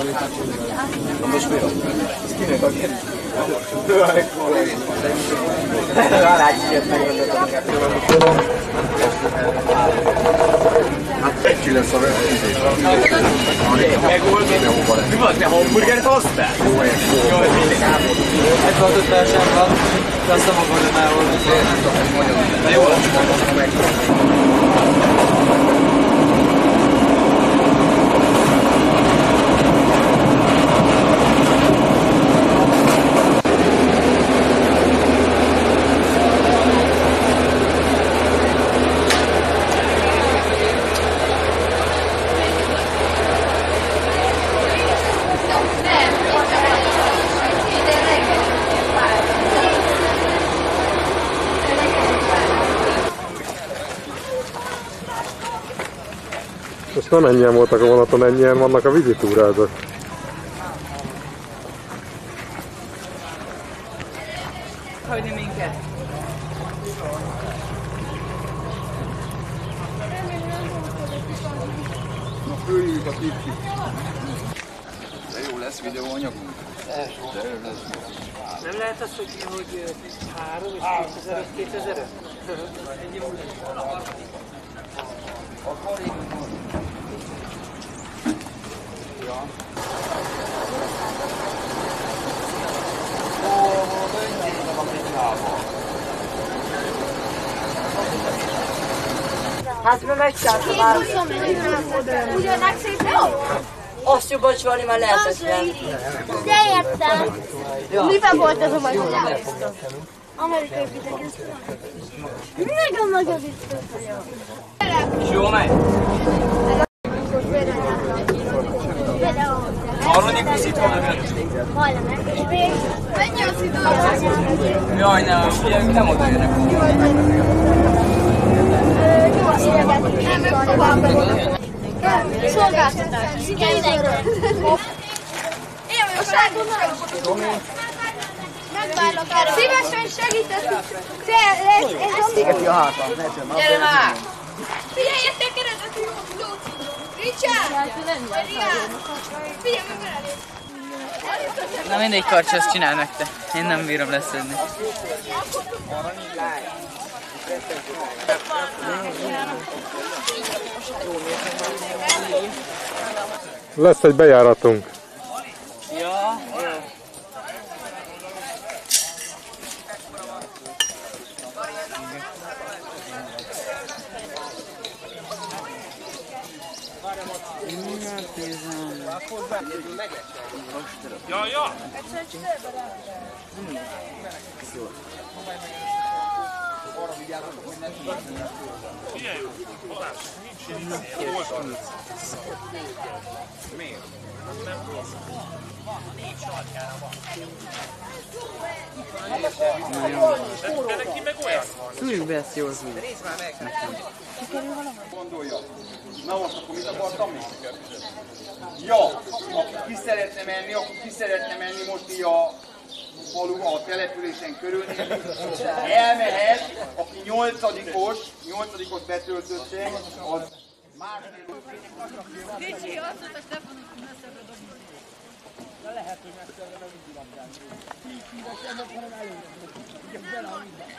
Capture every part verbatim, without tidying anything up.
Most mi van? Ez kinek a kérdés? Rálágy ilyet megrendetem. Hát egy lesz a vezetőzés. Megoldani. Mi van, te hamburgert hoztál? Jó, egy jó. Egy tartotásán van, de azt nem akarja elhozni. Na jó, azt meg. Most nem ennyien voltak a vonaton, ennyien vannak a vizitúrázók. Hagyni minket! Na följük a tipkit. De jó lesz videóanyagunk? De jó lesz. Nem lehet az, hogy, hogy három és kétezer-öt, kétezer-öt? Ennyi múlva. Hát mert megcsináltam már. Ugyanak szépen? Azt jobban csinálni már lehetetlen. De értem. Miben volt az a magyar? Amerikai fizetés. Nagyon nagy a biztos. Jó megy? Harmadik viszit volna? Hajlanak. És még mennyi az idő? Jaj, nem, ugye nem oda jönnek. Nyolc évet. Szolgáltatás. Szívesen segítettük. Szégeti a hátam. Gyere már! Figyeljetek, eredeti Lóci! Richard! Figyelj meg elé! Na mindegy karcsa, azt csinál meg te. Én nem bírom leszedni. Lesz egy bejáratunk. Ja, jó. Ja, ja! Figyelj, Balázs, nincs ilyen oldal. Miért? Nem tudom. Nincs aljára van. De neki meg olyan van. Szúrjuk be ezt jól zúr. Gondolja. Na most akkor mit akartam még? Ja, aki ki szeretne menni, akkor ki szeretne menni most így a faluba, a településen körülnézni. Elmehet, aki nyolcadikos, nyolcadikot betöltötte, az másfél. Ricsi, azt mondta, Stefanot messzebbre dobni. De lehet, hogy messzebbre nem így labdán. Így hívessenek, hanem előre. Igen, bele a minden.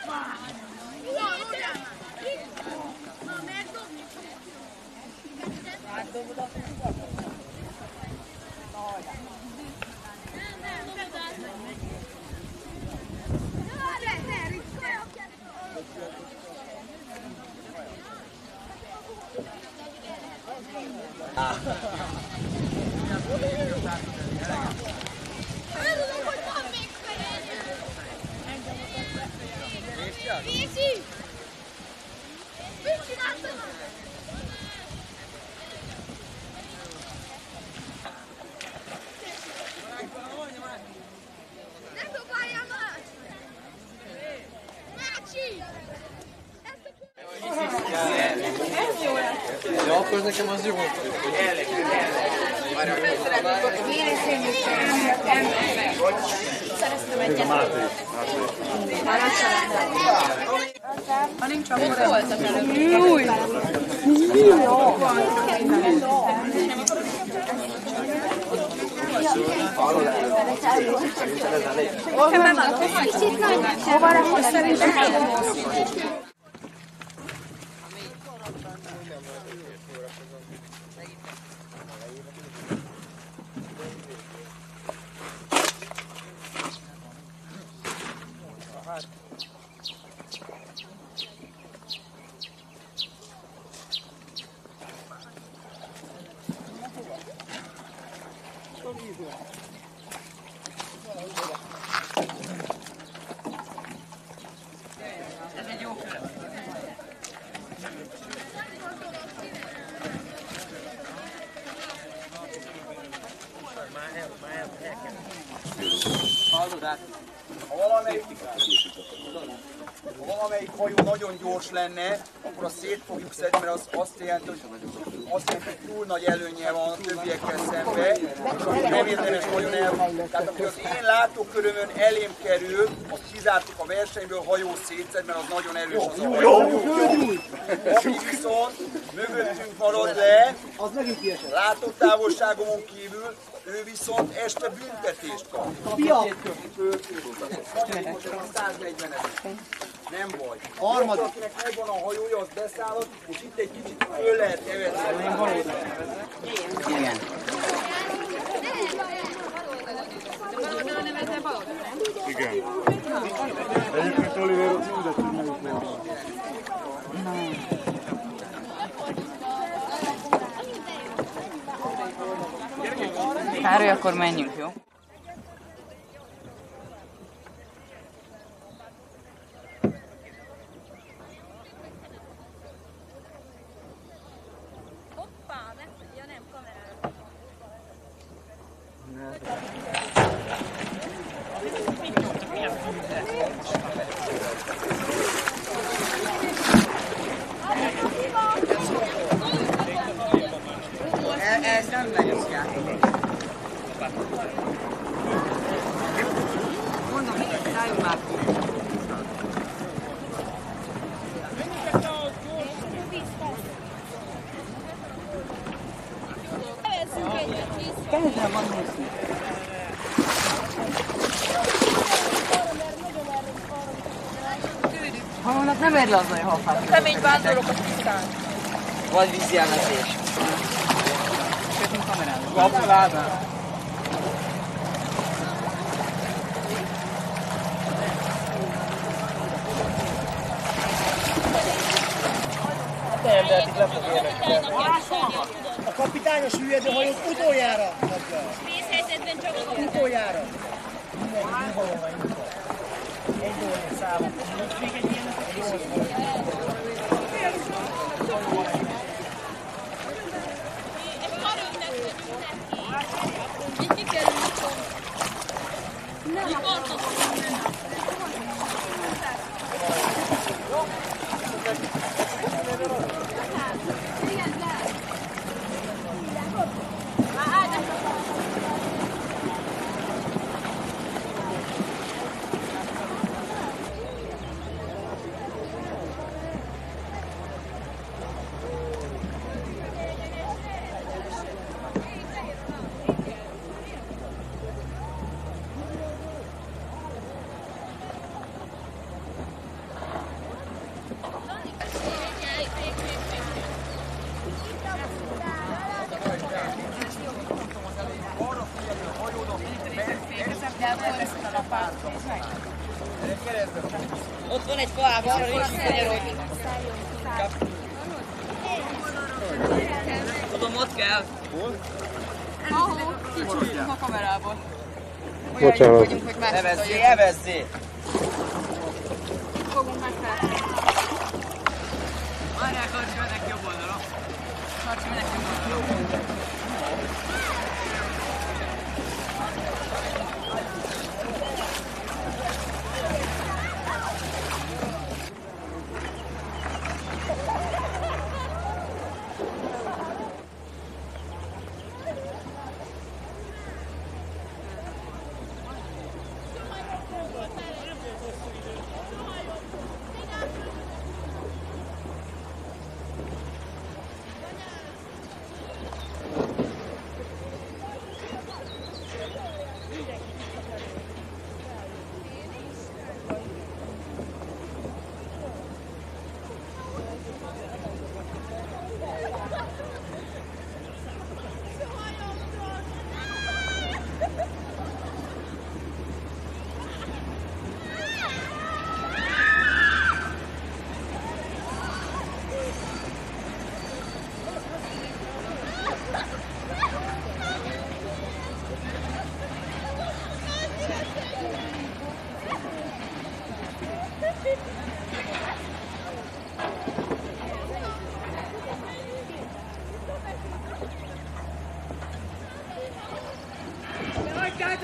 Na, mert dobni. Átdobod azt, hogy tudod? Na, hajrá. Nem, nem, dobod át meg. Ne, ne, Ricsi, ne, Örülök, hogy van még feled! Ricsi! Mit csináltam? Ne dobáljál már! Mácsi! Ja, akkor nekem az jó. Szereztem egyet. Ha nincs, akkor voltam előbb. Júj! Jó! Kicsit nagy. Hova rakod szerintem? Ha valamelyik, ha valamelyik hajó nagyon gyors lenne, akkor azt szét fogjuk szedni, mert az azt jelenti, hogy, azt jelenti, hogy túl nagy előnye van a többiekkel szemben, és akkor nem érdemes nagyon el. Tehát akkor az én látókörömön elém kerül, azt kizártuk a versenyből, hajó szétszed, mert az nagyon erős az a hajó. Aki viszont mögöttünk marad le, látótávolságomon kívül, ő viszont este büntetést kap. Nem baj. Harmad. Akinek megvan a hajója, az beszállott, és itt egy kicsit föl lehet keverni. Igen. Igen. Egyébként Oliver ott mindegy, hogy melyik nem. Károly, akkor menjünk, jó? Hoppá, ja nem, kamerára. Ez nem megy, mondom, szálljunk már ki. Kezdem magnézni. Halónak nem ér le az olyan halfát. Kemény vándorok a tisztán. Vagy vízjelmezés. Kötünk kamerának. Kapcsoládán. Nem lehetik lefogni. A kapitányos hülyedő hajót utoljára kapja. Vészhelyzetben csak a Utoljára. Mindenki nyugalom van nyugalom. Egy dolgok számot. Még egy ilyenek a készül. Ott van egy faába, arra is kanyarodni. Tudom, ott kell. Hol? Ahol, kicsúsztunk a kamerából. Olyan jó vagyunk, hogy már evezzé, evezzé! Fogunk megfelelni. Várjál, Karcsi, mennek jobb oldalon. Karcsi, mennek jobb oldalon.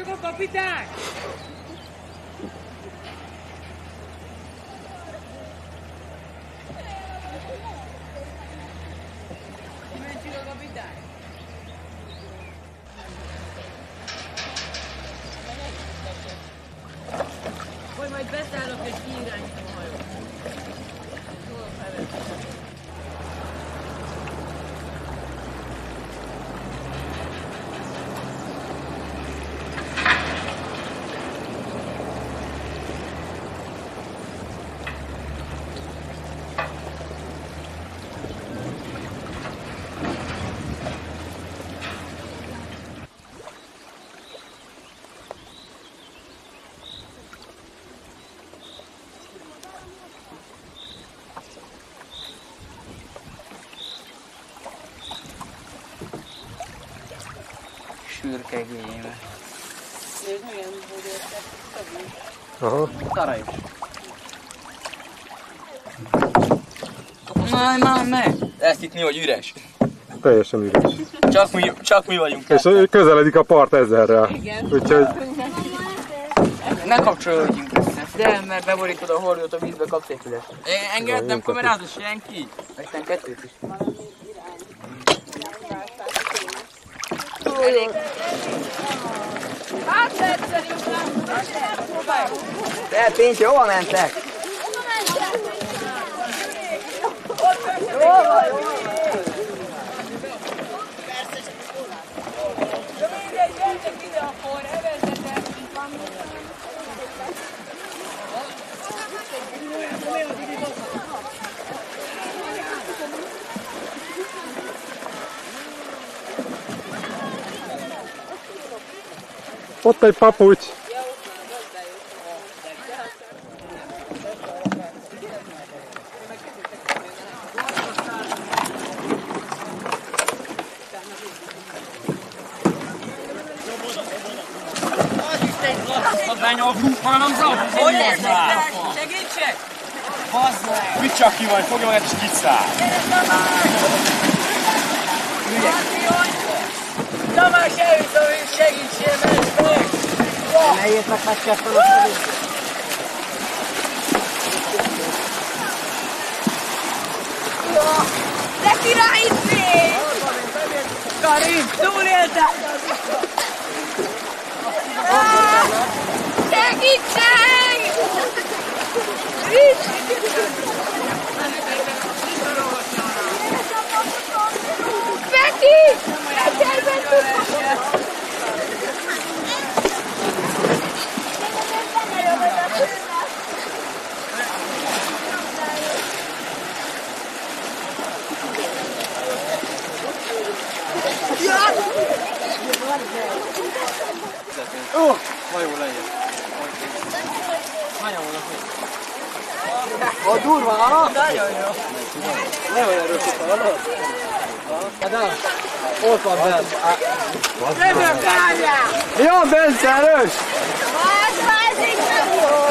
Csillog a kapitány! Csillog a kapitány! Hogy majd beszállok és kiirányítom a hajót. Jól felvettem. Sürkegélyébe. Nézd, milyen búdértek. Aha. Szara is. Már, már, már! Ezt itt mi, hogy üres? Teljesen üres. Csak mi, csak mi vagyunk. És közeledik a part ezerrel. Igen. Úgyhogy Ne kapcsolódjunk össze. De, mert beborítod a horjót a vízbe, kapsz egy füles. Engedd, nem kamerázos senki. Aztán kettőt is. Hát egyszerűbb nem. Próbáljuk. Te, Pinty, hova mentek? Jó van, jó van. De mindegy, gyertek ide akkor, evezzetek. ott egy papucs. Hogy lesz? Segítsek! Bazd meg! Mit csak ki vagy, fogja magát és kiszáll! Tamás eljutom és segítsél meg! Ne írtak meg kettőn a De király fény! Karim, túléltem! Segítség! Peti! Ó, hajó legyen. Hányan vannak még? Ó, durva, ha? Nagyon jó. Ne olyan röpít, hallod? Hát de, ott van bent. Jövök, várjál! Mi van bent, erős? Hát, vázik meg!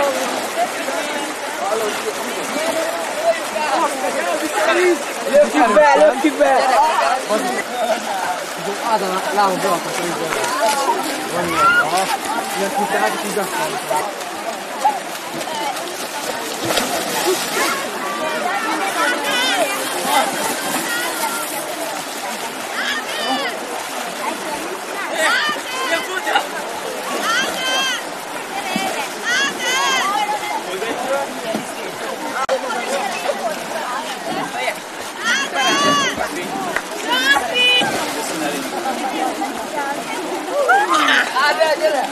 Lökjük be, lökjük be! Ádám, lábam beakad a vízben. Van ilyen, aha. Ilyen kuták, és így beszélünk. Ábel, gyere!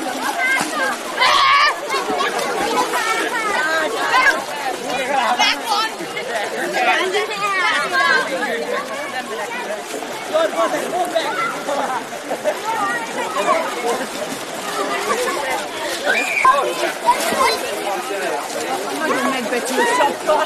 Nagyon megbecsült sapka.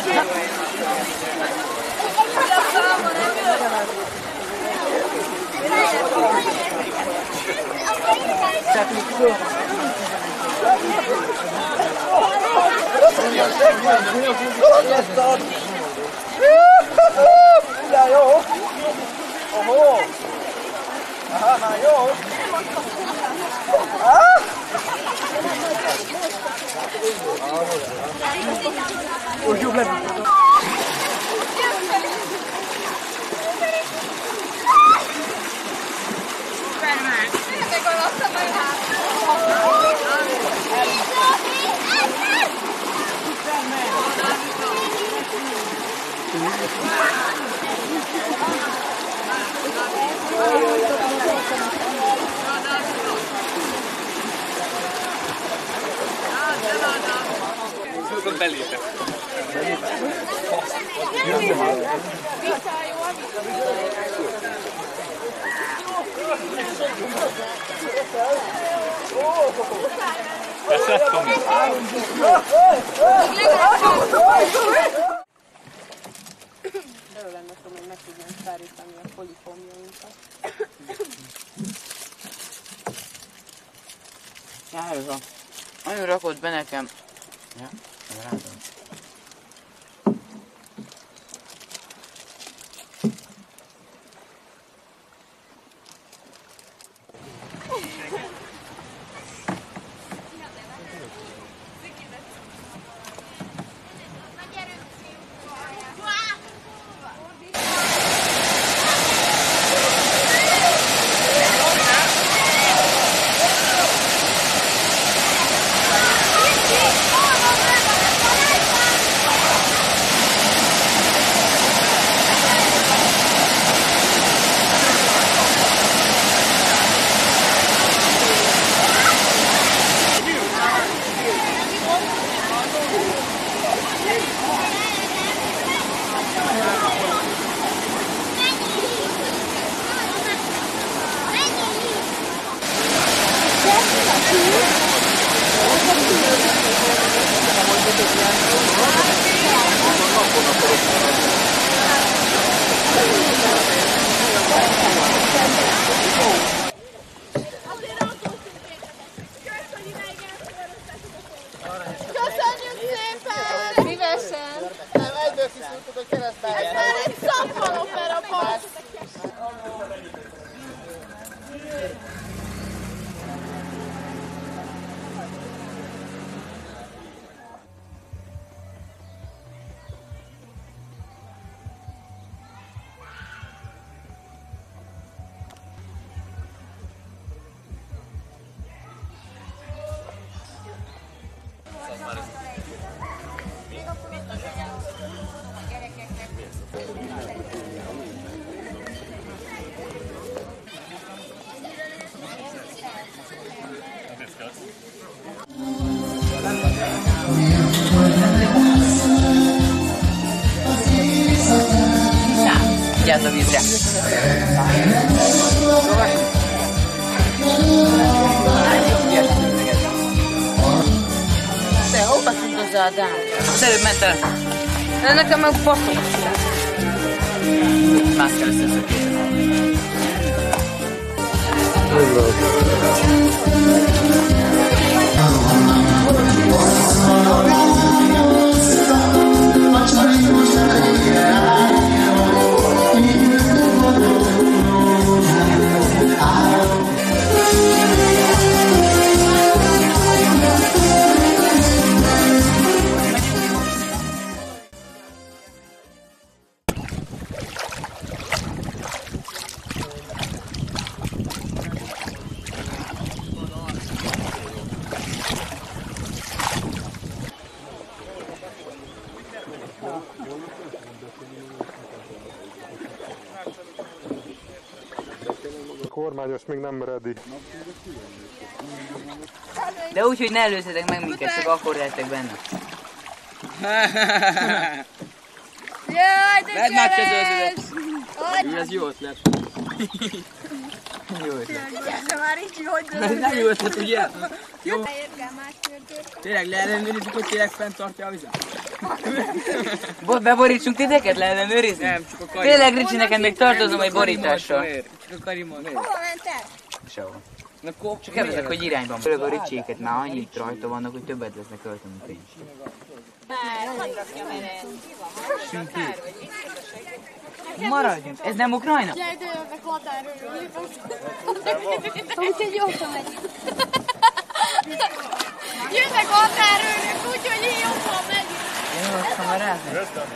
Ja, jó! Oho! Aha, jó! Ah! Jobb levittem. Tényleg alattam a Szóval belépek. Beszedtem. Örülök, hogy meg tudnánk szárítani a polifómjainkat. Járva. Nagyon rakott be nekem. Ja, rádom. Köszönjük szépen! Szívesen! Nem, egyből kiszúrtuk, hogy keresztbe. Ez már egy szappanopera, passz! Vigyázz a vízre! Te, hova tűnt az Ádám? Az előbb ment el! De nekem meg faszom. Más kell összeszökíteni. A kormányos még nem ready. De úgy, hogy ne előzzetek meg minket, csak akkor lehetek benne. Jaj, de Vedd már cseles! Ő, ez jó ötlet. Jó ötlet. De már így, hogy Ez nem jó ötlet, ugye? Jó. Érkel másféltől. Tényleg leellenőrizzük, hogy tényleg fent tartja a vizet? Beborítsunk titeket leellenőrizni? Nem, csak a karimon. Tényleg, Ricsi, neked még tartozom egy borítással. Csak a karimon, miért? Hova mentek? Sehol. Csak kérdezek, hogy irányban. Főleg a Ricsiéket már annyit rajta vannak, hogy többet lesznek költeni pénzt. Maradjunk, ez nem Ukrajna? Gyere, de jönnek határőrök. Úgyhogy jobban megy. Jönnek határőrök, úgyhogy én jobban megyünk. Most kamerázni?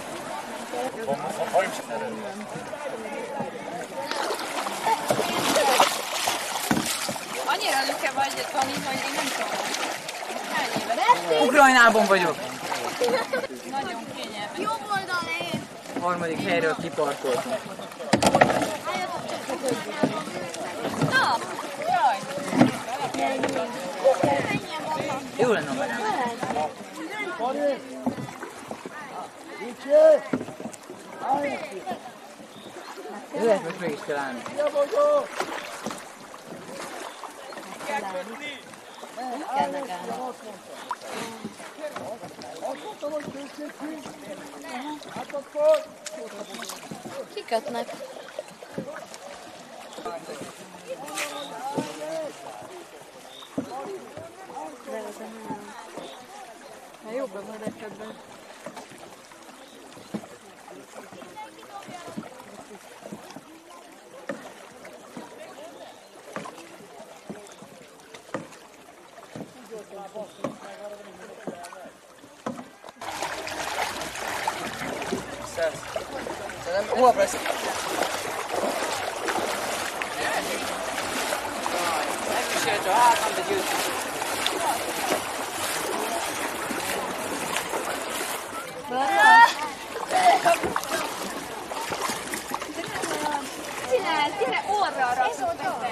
Annyira lüke vagy, Tani, hogy én nem tudom. Hány éves? Ukrajnában vagyok. Nagyon kényelmes. Jobb oldal én. Harmadik helyről kiparkoltunk. Na! Jaj! Jó lenne a banán. Jó lehet most meg is kell állni. Kikötnek. Jobb a madekebben. Holnap lesz. Megkísérte a hátam, de győztük. Csinálj, gyere orra rakod be.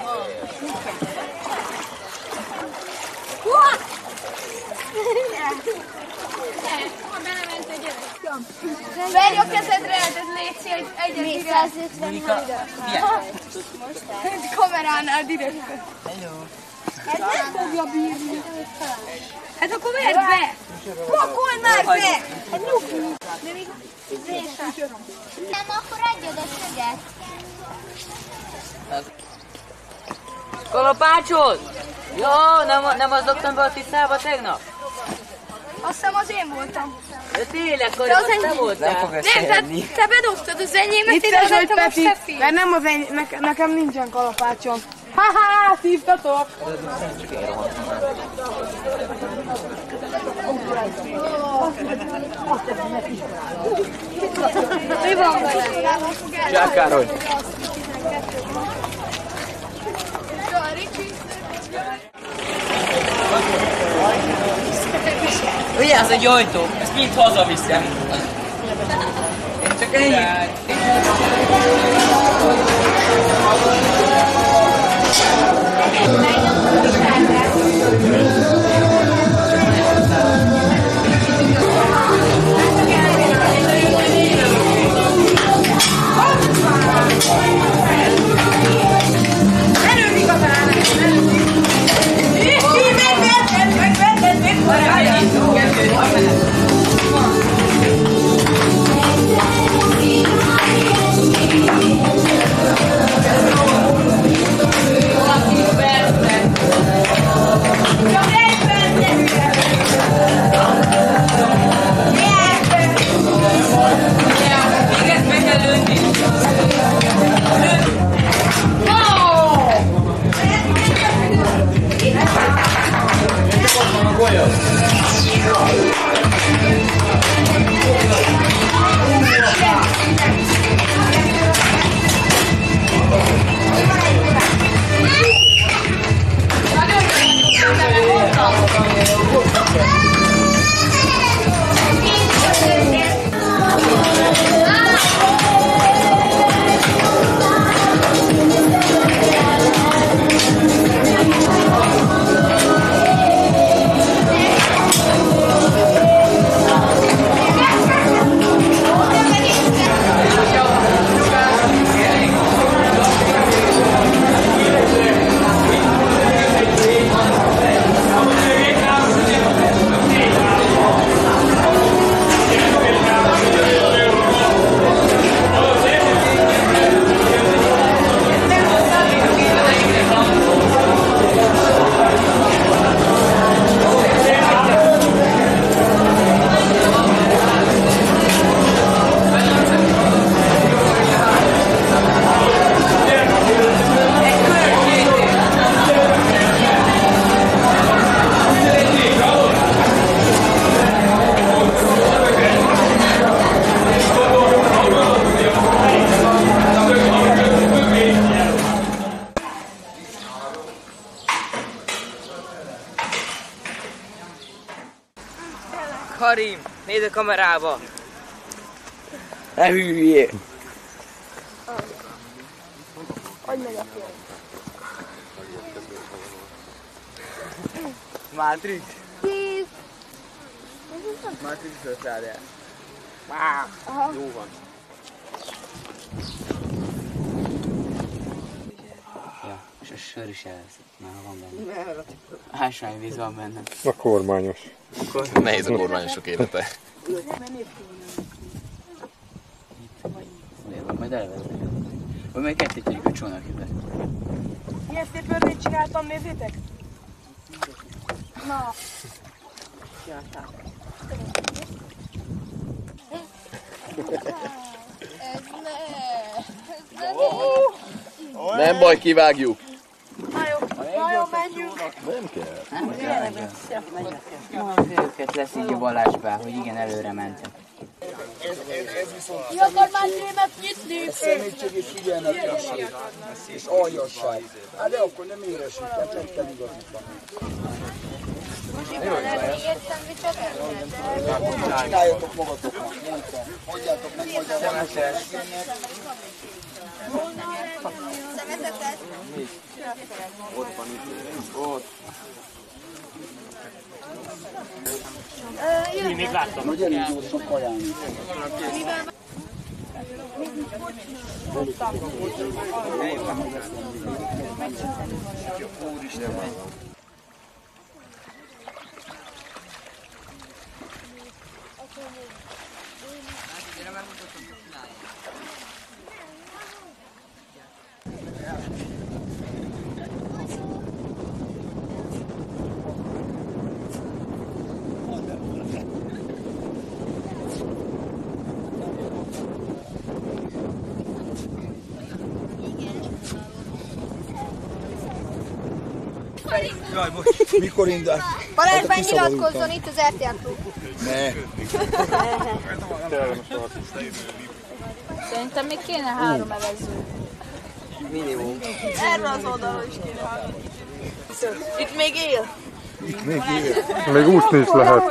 Verj a kezedre, ez létszi, hogy egyet ide. Monika, milyen? Kameránál direkt. Hello. Ez nem fogja bírni. Hát akkor vedd be! Pakolj már be! Hát nyugodj! Nem, akkor adjad a szöget. Kalapácsot! Jó, nem, nem az dobtam be a tisztába tegnap? Azt hiszem az én voltam. De tényleg, De Karin, az azt te enyém. voltál. Nem, te, te bedobtad az enyémet, Itt ide ez, hogy adtam a Peti, Steffi. mert nem az enyém, nekem, nekem nincsen kalapácsom. Ha-ha, szívtatok! Mi van vele? Zsák Károly. Ugye, az egy ajtó, ezt mind hazaviszem. Én csak ennyi. Karim, nézd a kamerába! Ne hülyél! Hogy megy a film? Matrix. Tíz. Matrix ötszáz. Aha. Jó van. Ja, és a sör is elveszik, már van benne. Ásványvíz van benne. A kormányos. Nehéz a kormányosok élete. Majd elvezetnek. Vagy majd kettőt tegyük a csónakübe. Milyen szép örvét csináltam, nézzétek! Na. Ez ne. Nem baj, kivágjuk. Na jó, na jó, menjünk! Nem kell. Őket lesz így a Balázsbá, hogy igen, előre mentek. Ki akar már filmet nyitni? Szemétség és figyelmetlenság. És aljasság. Hát de akkor nem éresít, tehát meg kell igazítani. Csináljatok magatoknak, mondtam. Mondjátok meg, hogy a van Szemetetet? Ott van itt. Ott. Én még láttam. Hogy elég gyorsan kajálni. Mikor indul? Balázs, megnyilatkozzon itt az er té el Klub. Ne. Szerintem még kéne három evező. Minimum. Erről az oldalról is kéne hallani. Itt még él? Itt még él. Még úszni is lehet.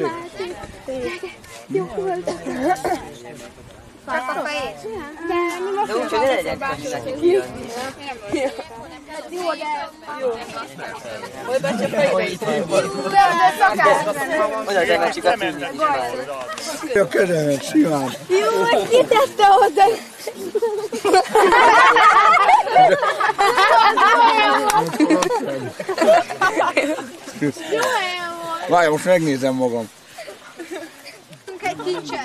Jó volt. Csak a fejét. De úgy, hogy ne legyen köszönhetni kijönni. Jó, de... Hogy becse fejbe itt? De szakás. Oda temetjük a tűnit is már. A kezemet simán. Jó, hogy kitette oda. Jó helyen volt. Várj, most megnézem magam. Egy kincset.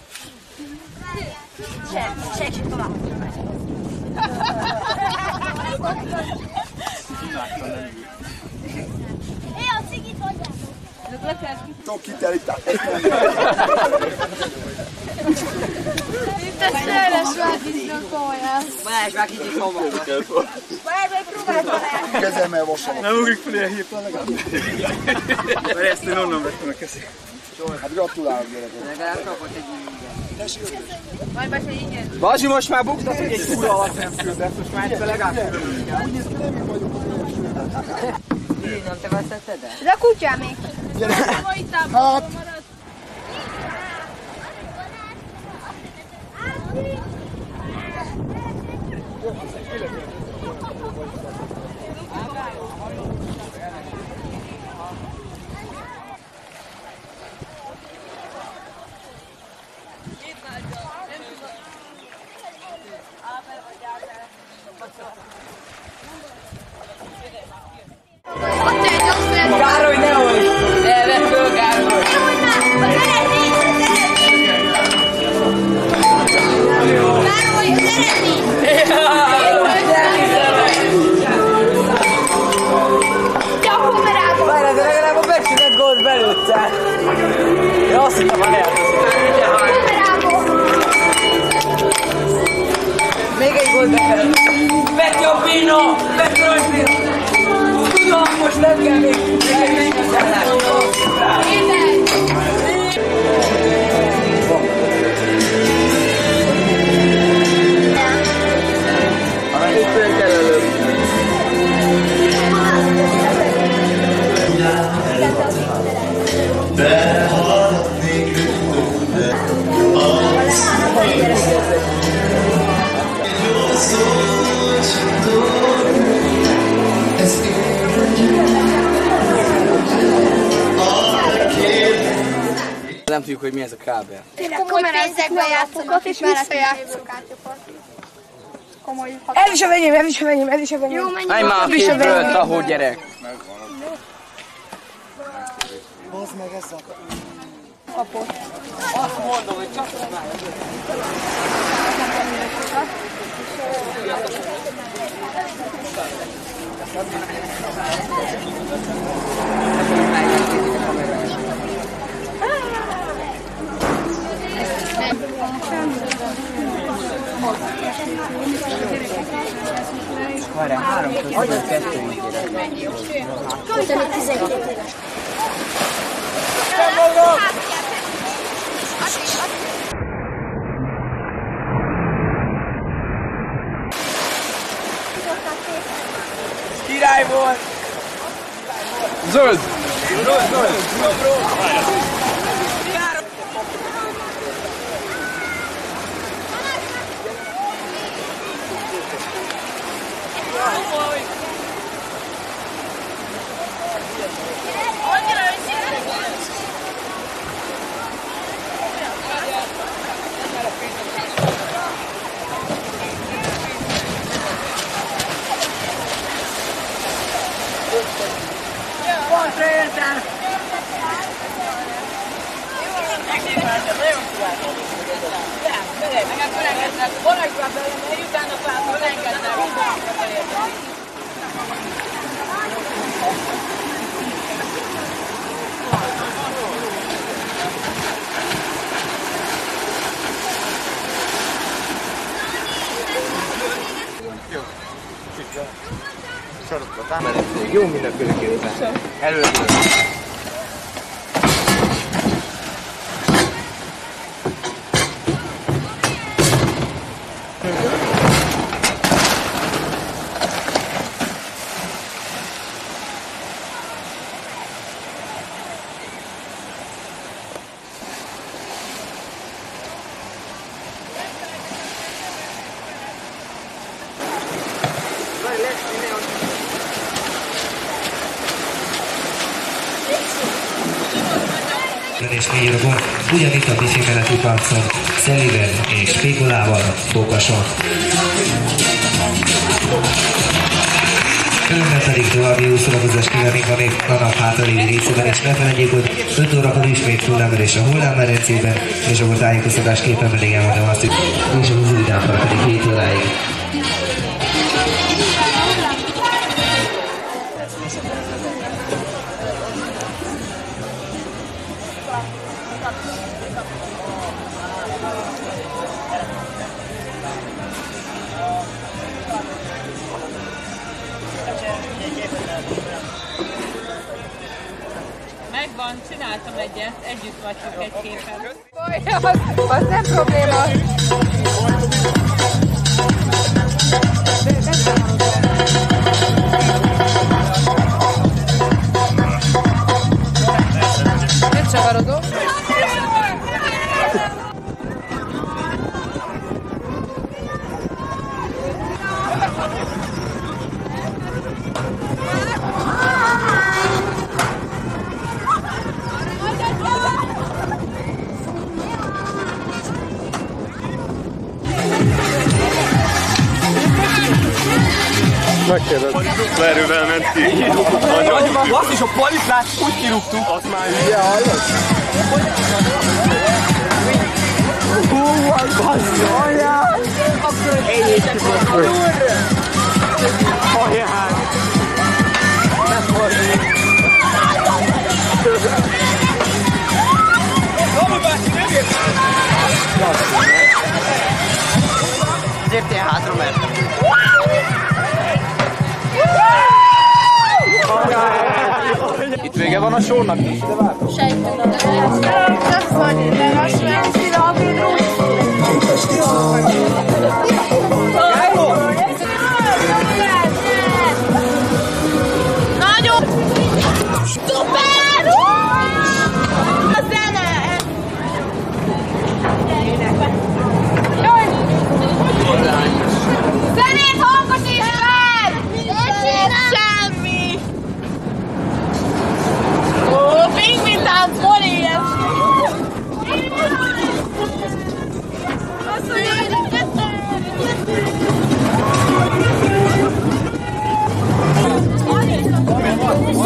Segíts tovább. Én a cigit hagyjátok. Tudok kiteríteni. Itt a széles vádiznak komolyan. Balázs, már kicsit homok. Balázs, meg próbáltam el. Kezemmel vasalok. Nem ugrik fel ilyen hirtelen legalább. Mert ezt én onnan vettem a kezét. Hát gratulálok, gyerekek. Legalább kapott egy ingyen. Majd becse ingyen. Bazsi, most már buktatok egy kura alatt nem füldet, most már egyszer legalább füldet. Úgy néz ki, nem mi vagyok. Nem te vesztetted el? De a kutyámék. Hát, Károly, nehogy! Ne, vedd föl, Károly! Nehogy már! Nem tudjuk, hogy mi ez a kábel. Komoly pénzekben játszanak, és visszajátszanak. Ez is a venyém, ez is a venyém, ez is a venyém. Jó, menjünk. Állj már a képről, tahó gyerek! Bazd meg ezzel a Kapott. Azt mondom, hogy csak már. Várjál, három között, kettő ígéret. Köszönöm, tizenkét éves. Király volt! Zöld! Zöld, zöld! Pontra értem! Sarokba támadják, jó mindenféleképpen. Először. És négyrakon, ugyanitt a bicikleti parkon, Szelivel és Pikulával, Bokason. Önben pedig további jó szórakozást kívánunk a nép a nap hátralévő részében, és ne felejtjék, hogy öt órakor ismét hullámverés a hullámmedencében, és akkor tájékoztatásképpen pedig elmondom azt, hogy és a húzóvidámban pedig hét óráig. Megvan, csináltam egyet, együtt vagytok egy képen. Az, az nem probléma. Nem csavarodom. Megkérdez. Dupla erővel ment ki. Nagyon azt is a palit lát, úgy kirúgtuk. Azt már hülye hallod? Hú, az basszolja! Egyébként volt. Hajján! Nem volt. Robi bácsi, nem ért! Léptél hátra, mert... Itt vége van a sónak is, de vártam. Sejtem. Das war die Längerschwänzchen. Nagyon! Szuper! A zene! Zenét hangosíts fel! Semmi!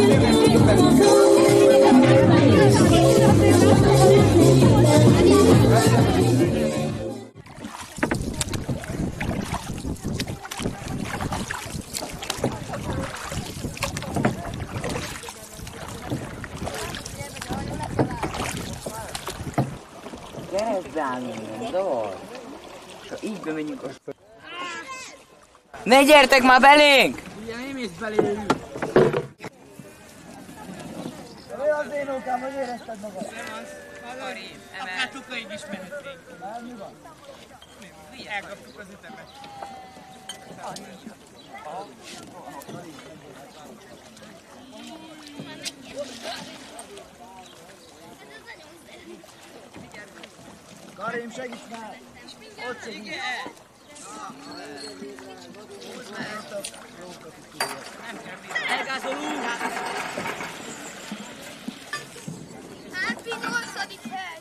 Így bemegyünk a... Ne gyertek már belénk! Ugye nem mész beléjük. Mi az én okám, hogy érezted magad? Karim, akár tukaig is mehetnénk. Mi van? Elkaptuk az ütemet. Karim, segíts már! Ott segíts! Elgázolunk! Happy nyolcadik hely!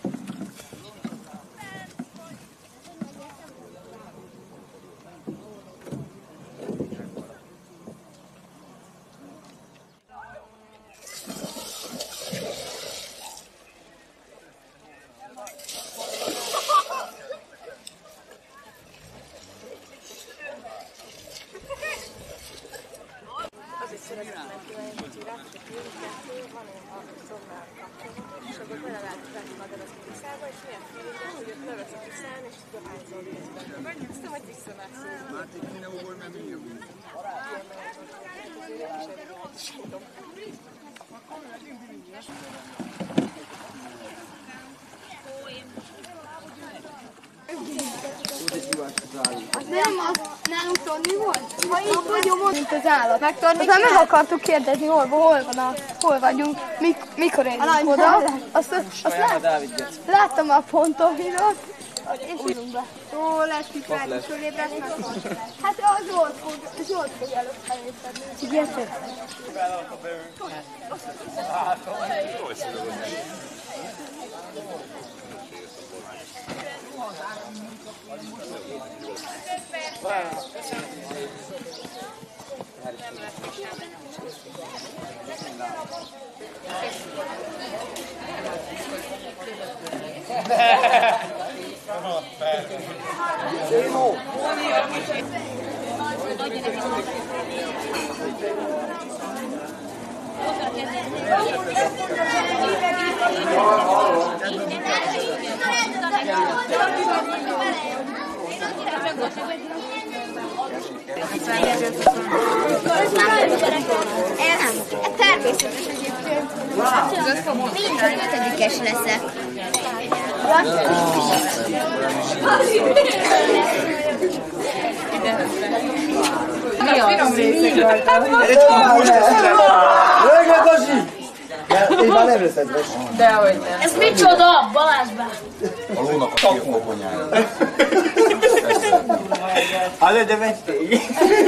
És akkor bele lehet venni magad az piszába, és milyen feeling, hogy ott levesz a piszán, és dohányzol részben. Azt hogy visszamászol. Hát itt mindenhol nem jó. Az nem az, nálunk Tonni volt? Ha így vagyunk, mint az állat. Aztán meg akartuk kérdezni, hol, hol van a, hol vagyunk, mik, mikor érünk oda. Azt, azt lát, láttam a pontohinot, és írunk be. Ó, lesz ki fel, és fölébresznek. Hát az volt, az volt, hogy előtt felészedni. Figyeltek? Ez természetes egyébként. Mindig ötödikes leszek. Mi a finom részét rajta? Rögnek a zsík! Én már nem leszed vesni. Dehogy nem. Ez micsoda? Balázsbá! A lónak a képfogonyája. Hallod, de vették.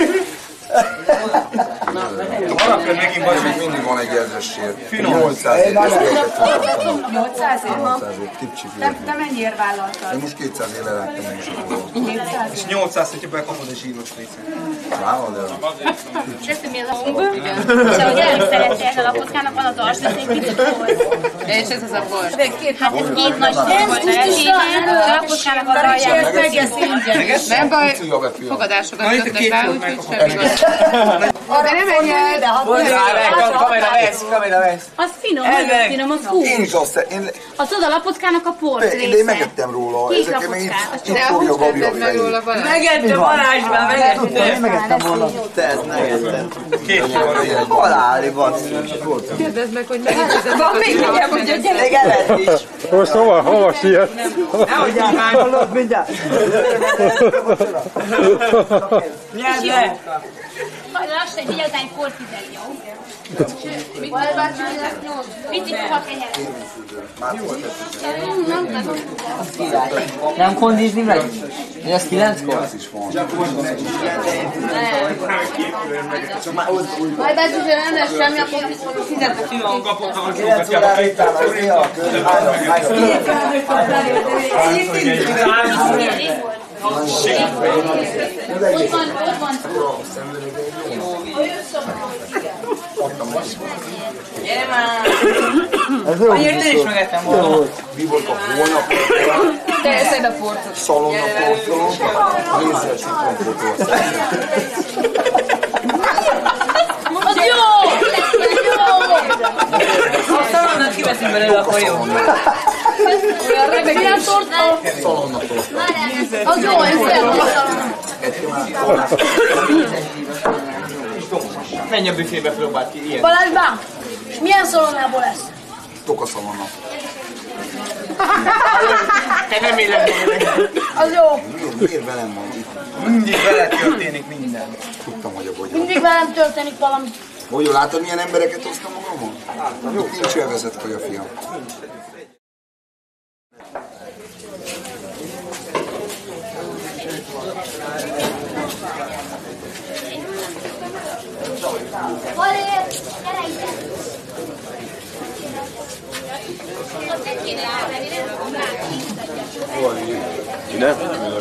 Alapján megint vagy, még mindig van egy ezresért. nyolcszázért. nyolcszázért? nyolcszázért. Kicsi fizetni. Te mennyiért vállaltad? Én most kétszázért levettem én is akkor. kétszáz? És nyolcszáz, hogyha bekapod egy zsíros lécet. Vállalod el? Teszi mi az a és ahogy előszereti ez a lapockának van az arc, ez egy kicsit volt. És ez az a bor? Hát ez két nagy sor volt eltétlen, a lapockának az alján. Nem baj, fogadásokat kötnek rá, úgyhogy semmi gond. De nem menj el, de ha Kamera vesz, kamera vesz. Az finom, nagyon finom, az hú. Én is azt én, Az oda a lapockának a port de, de én része. megettem róla. Kék Ezeket meg lapockát. itt, itt fogja Gabi a fejét. Megettem Balázsban, megettem. Én megettem volna. Te ezt megettem. Két kiló. Haláli basszus. kérdezd meg, hogy megint van még mindjárt, hogy a gyerek evett is. Most hova, hova sietsz? Nehogy elhányolod mindjárt. Nyerd le! Lassan, egy igazán egy port fizeli, jó? Picit ha kenyeret. Nem kondizni meg? Hogy az kilenckor? Majd bezsúzsó nem lesz semmi, akkor fizetek. kilenc órára itt áll az néha. Ott van, ott van. Gyere már! Annyira te is megettem volna. Biborka holnap Te eszed a porcot. szalonna porcolom, nézzel citronfotó. Az jó! A szalonnát kiveszünk belőle, akkor jó. Olyan rebegés torta. Szalonna torta. Az jó, én szeretem a szalonnát. Menj a büfébe, próbáld ki, ilyen. Balázs bám! És milyen szalonnából lesz? Tokaszalonna. Te nem éled meg. Az jó. Miért velem van itt? Mindig veled történik minden. Tudtam, hogy a bogyó. Mindig velem történik valami. Bogyó, látod, milyen embereket hoztam magamon? Láttam. Jó, nincs elvezett kaja, fiam. Ide?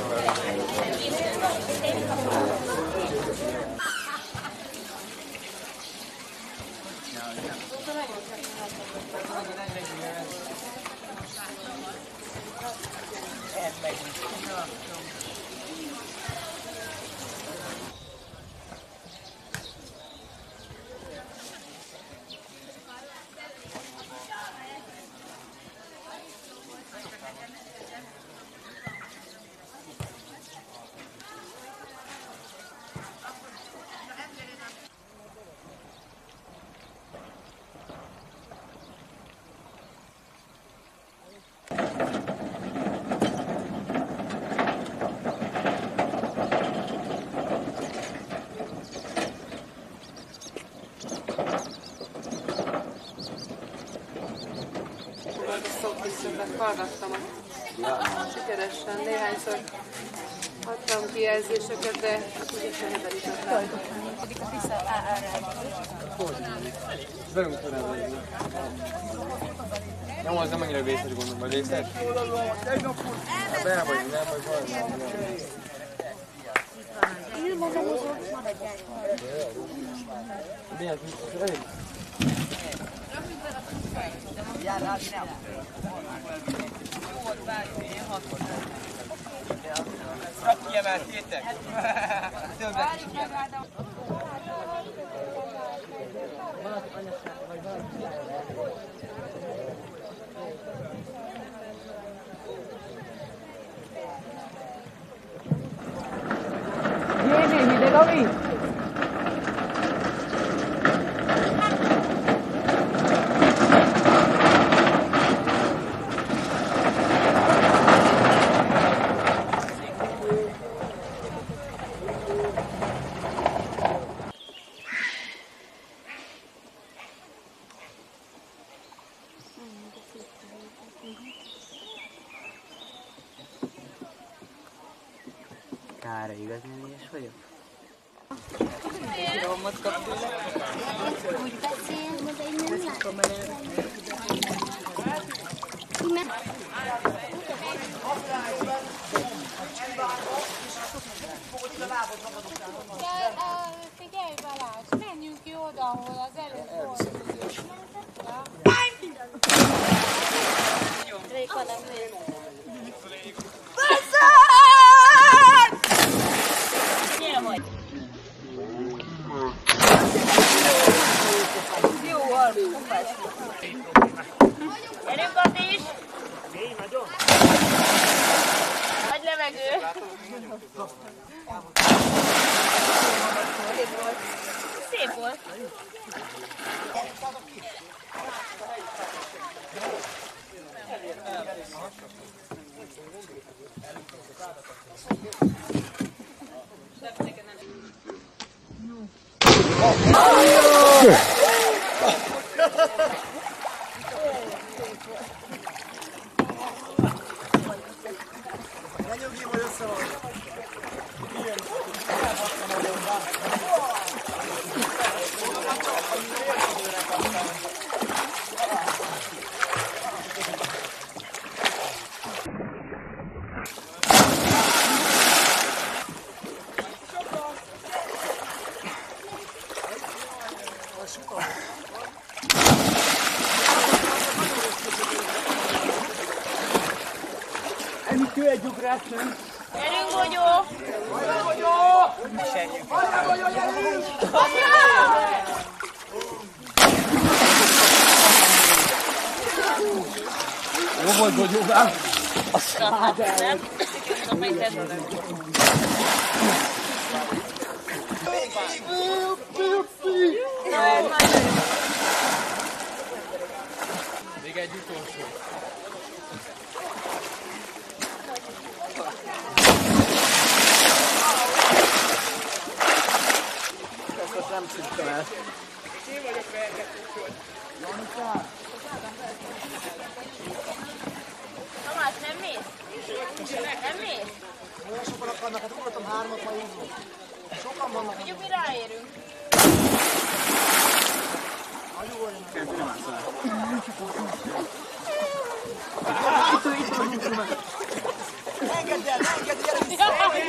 Hallgattam sikeresen, néhányszor adtam kijelzéseket, de hát ugye seheben is adtam. Nem, az nem annyira vészes gondolom, vagy vészes? De el vagyunk, nem vagy valami. Milyen elég? Csak kiemeltétek? Többet is kiemeltem. Jézus, hideg a víz! Kára, igazán ügyes vagyok? Romot kap tőle? Úgy beszél, de én nem látom. Figyelj Balázs, menjünk ki oda, ahol az előtt volt. Réka nem néz. Gyere majd! Jó, Arbi, kumpás. Gyerünk, Katis! Nagy levegő! Szép volt! Enikő egy ugrás, nem? Gyerünk, Bogyó! Hajrá, Bogyó! Hajrá, Bogyó, gyerünk! Jó volt, Bogyóvá! A szád Még egy utolsó. Ezt azt nem szüktem el. Én vagyok behetető. Janika! Tamás, nem mész? Nem mész? Olyan sokan akarnak, hát ugratom hármat, ha így. Sokan vannak. Mondjuk mi ráérünk. Engedd el, engedd, gyere vissza!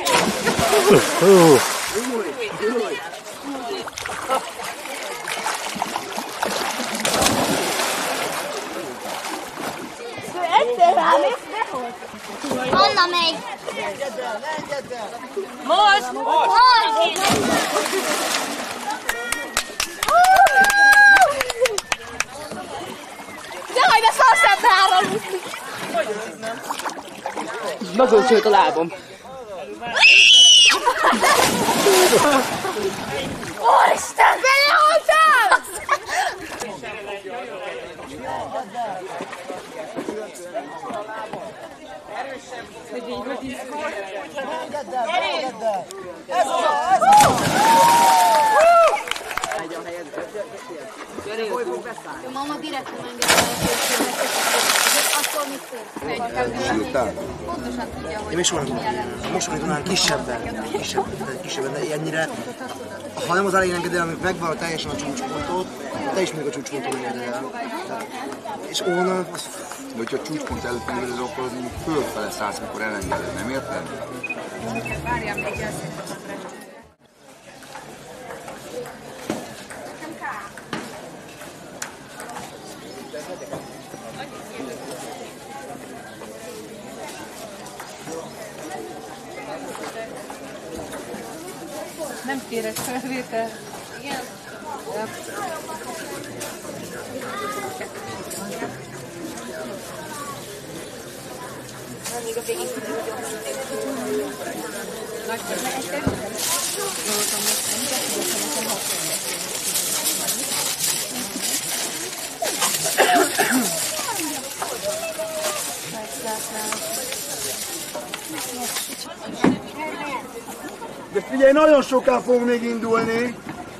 Egyszer rámész, behoz. Anna megy. Ne engedd el, ne engedd el! Most! Most! Jaj, de szarszát beáramlítni! Nagyon csőt a lábam. Úristen, belehaltál! Engedd el, engedd el! Ez az a, ez az a! Mama direkt nem engedte el, akkor mit történt? Pontosan tudja, hogy Én is mondom, most van talán kisebben, kisebben, kisebben, de ennyire, ha nem az elején engeded el, amíg megvan teljesen a csúcspontot, te is még a csúcspontot engeded el. És onnan, az... De hogyha a csúcspont előtt engeded, akkor az mondjuk fölfele szállsz, amikor elengeded, nem érted? Várjál még jelszét. Nem kérek felvétel. Igen? Ja. Nem, még a végig tudjuk. Nagy vagy nektek? Voltam most nem, de tudok, hogy nekem De figyelj, nagyon soká fogunk még indulni.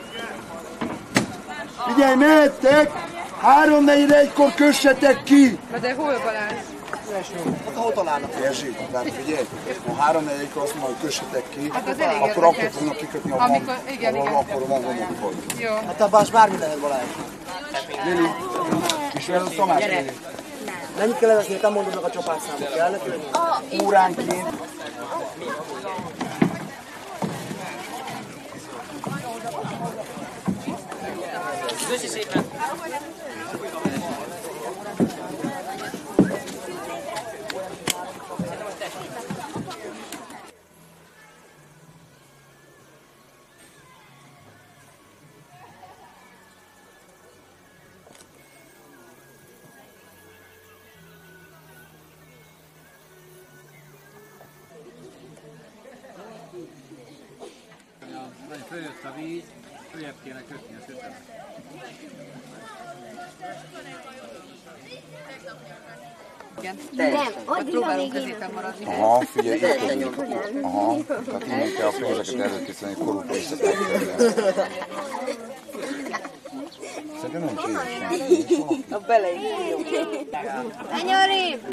Figyelj, mehettek, három negyed egykor kössetek ki. De hol Balázs? Hát ahol találnak érzék, tehát figyelj, ha három negyed egykor azt mondom, hogy kössetek ki, Hát az elég akkor érdekes. akkor fognak kikötni a Amikor, van, igen, ahol igen. akkor van gomokhoz. Jó. Hát abban bármi lehet, Balázs. Lili, ismered a Tamás Lili? Mennyit kell leveszni, hogy te mondod meg a csapátszámot, kell neki? Óránként. Köszi szépen! Nagyon följött a víz, följebb kéne kötni a szötemet. Igen. Nem, Ott próbálunk középen maradni. Aha, figyelj, itt vagyunk. Aha, tehát innen kell a pénzeket előkészíteni, korúton összetetni. Szerintem nem csinálni. A beleig. Menj arrébb!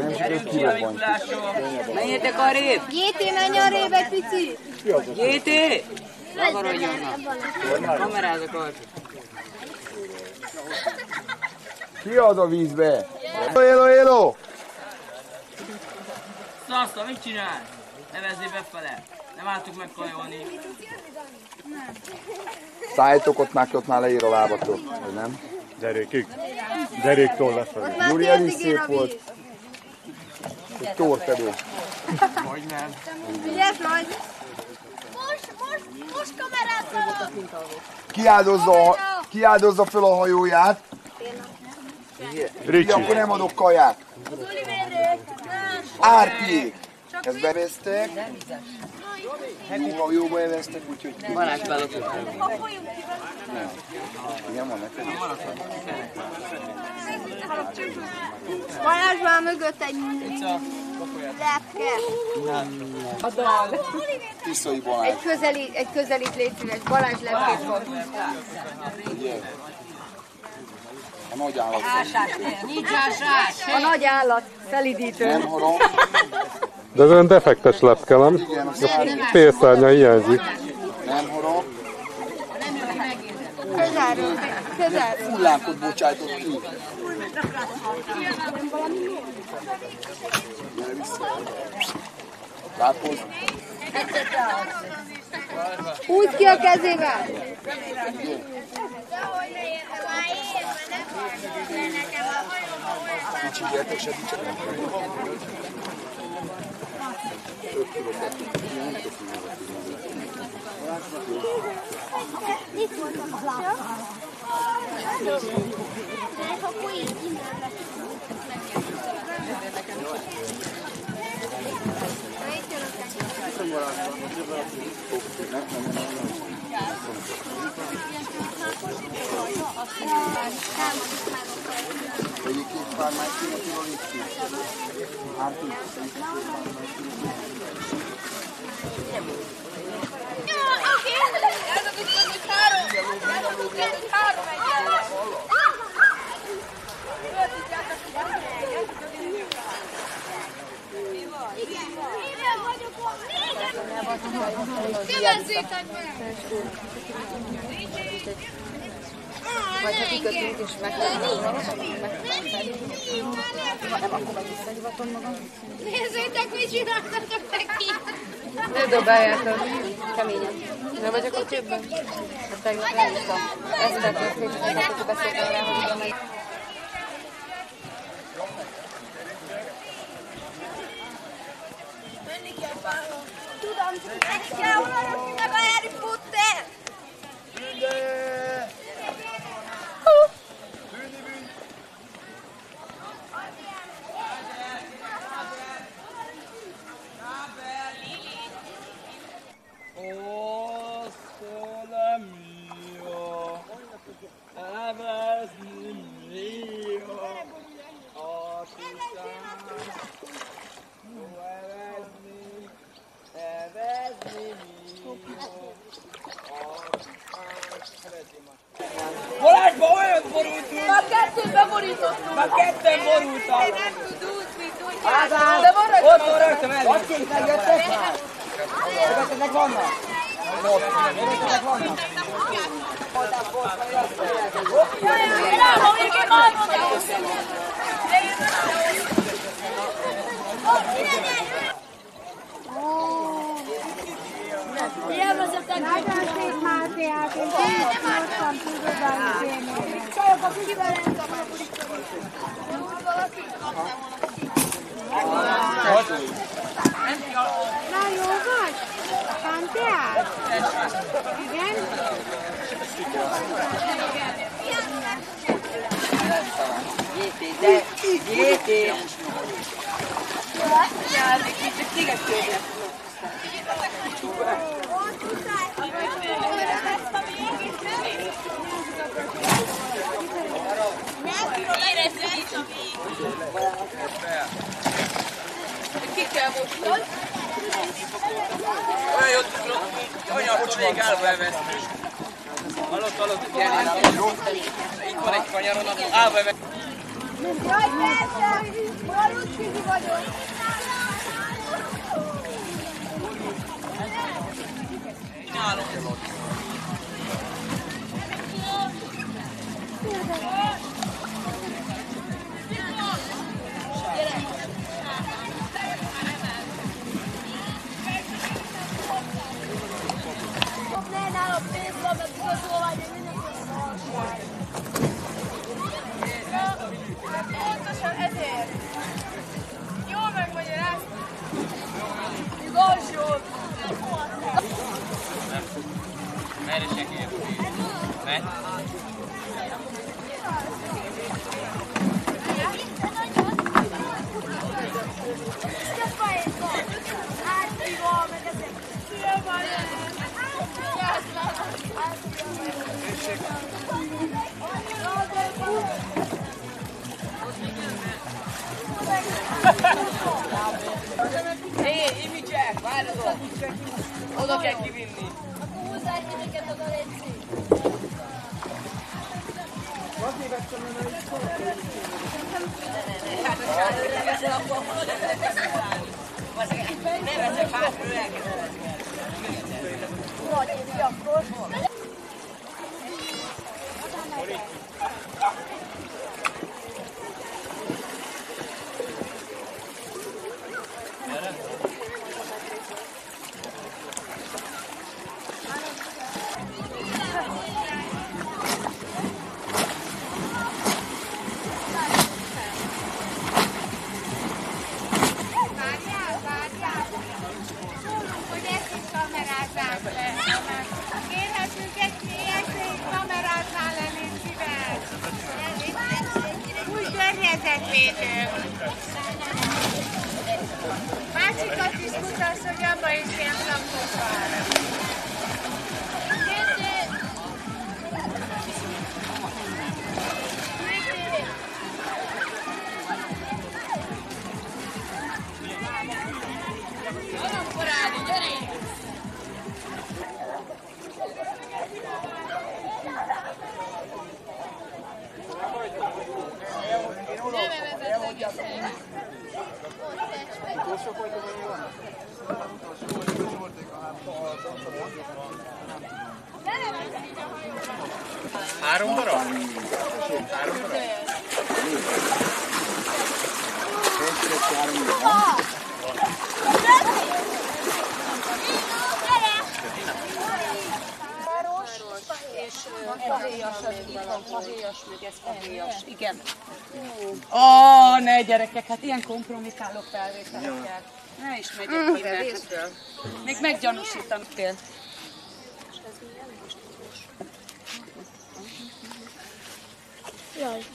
Menjetek arrébb! Géti, menj arrébb egy picit! Géti! Lagarodjonnak! Kamerázok arra. Ki az a vízbe? Élo, élo! Szaszta, mit csinál? Nevezzél befele! Nem álltuk megkajolni. Szálljátok ott már, ott már leír a lábatok, vagy nem? Derékig. Deréktól lefelé. Júli, el is szép volt. Egy torpedó. Hogy nem. Figyelj, vagy! Most, most, most kamerát Kiáldozza, kiáldozza föl a hajóját. Ricsi. Akkor nem adok kaját. Árpiék. Ezt beveztek. Jóba, jóba elvesztek, úgyhogy... Balázs belopott. Igen, van neked is. Balázs van mögött egy lepke. Tiszai Balázs. Egy közeli, egy közelít légy szíves, Balázs lepkét van. Ugye? A nagy állat. Nincs ásás. A nagy állat, szelidítő. Nem harom. De ez olyan defektes lepke, nem? Igen, a szárny. Félszárnya hiányzik. Nem harom. Közelről, közelről. Hullámkot bocsájtott ki. Gyere vissza. Lápozd. Húzd ki a kezével. Kicsi, gyertek, segítsek nekem. öt kilókat. Itt voltam a lábban. Akkor így innen lesz. Vegyék két pár más kilókról itt ki. Árpi. Vagy ha kikötünk és megtalálunk, nem, akkor meg visszahivatom magam. Nézzétek, mit csináltatok neki! Ne dobáljátok, keményen. Nem vagyok a többen? Hát tegnap elhívtam. Ezt tették, hogy tegnap beszéltem rá, hogy oda megy. Menni kell párról. Tudom, csak kell oda rakni meg a Harry Potter! Balázsba olyan borultunk! Már kettőt beborítottunk! Már ketten borultak! Én nem tud úszni, tudja! Ádám! De van rajta! Ott van rajta mellé! Akik megjöttek már? Jöttetek vannak? Jöttetek vannak? Bravo, Virgil, marmot! Élvezetek! Nagyon szép Máté-át, én tudtam, tudod állni. Csajokat kivelent a Na jó vagy? Máté-át? Igen? Jété, de! Jété! Nyázik, kicsit szigetkérdez. Ki kell mosni? Olyan jót tudod, anyartól végig állva elvesztünk. Hallott, hallott, gyere! Itt van egy kanyaron, állva elvesztünk. Jaj, persze! Malucski vagyok! Csinálom! Ne, nálam Hé, imicsek, várjatok! Oda kell kivinni. Húzzák minket oda, légy. Nem ezek hátról elkezdett. Vagy én akkor. Kérhetünk egy kélyesét kamerátnál lenni szíves. Új környezetvédők. Másikat is mutasd, hogy abba is ilyen lakók van. Három darab? Három darab? És fahéjas, itt van fahéjas, meg ez fahéjas. Igen. Ó, ne gyerekek, hát ilyen kompromitáló felvételekkel. Ne is megyek innen. Még meggyanúsítanak fél. Jaj.